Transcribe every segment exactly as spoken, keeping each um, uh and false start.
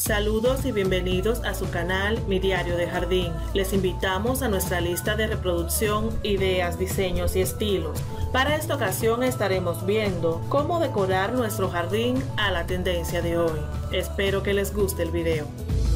Saludos y bienvenidos a su canal Mi Diario de Jardín. Les invitamos a nuestra lista de reproducción, ideas, diseños y estilos. Para esta ocasión estaremos viendo cómo decorar nuestro jardín a la tendencia de hoy. Espero que les guste el video.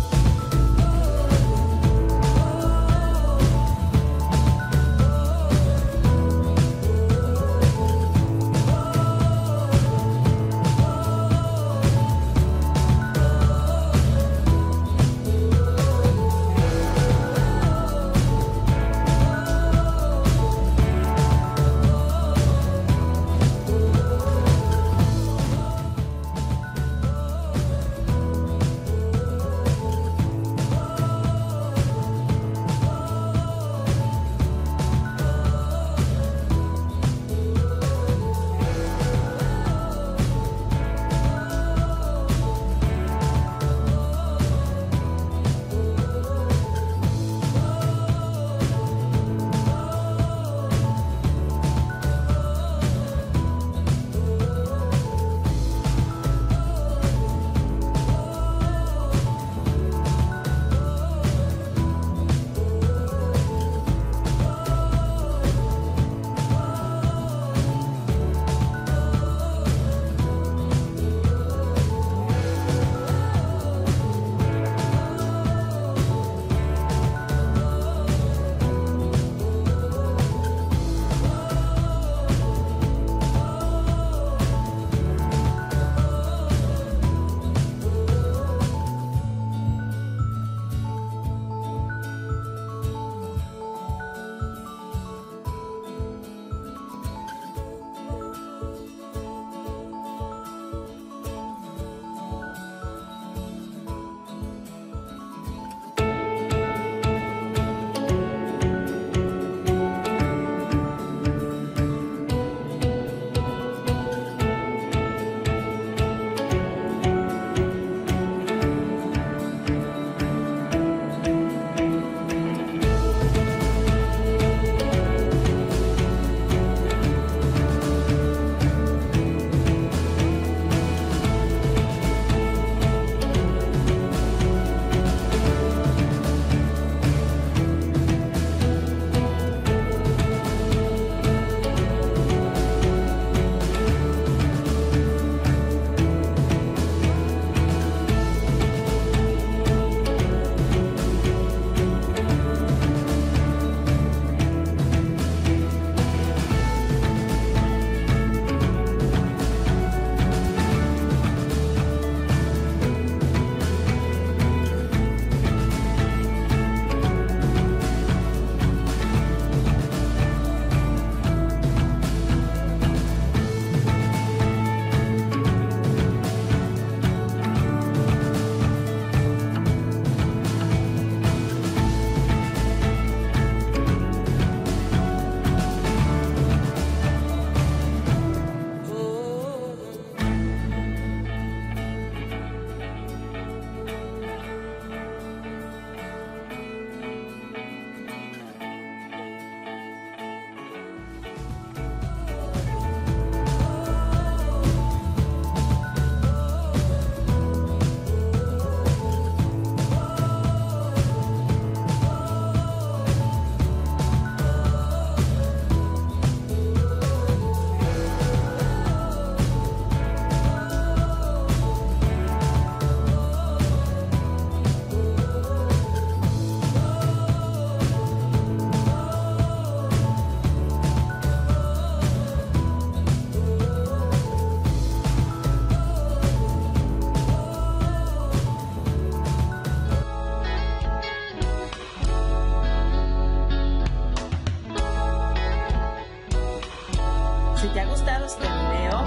Si te ha gustado este video,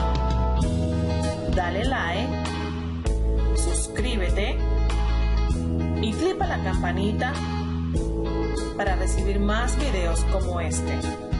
dale like, suscríbete y clica la campanita para recibir más videos como este.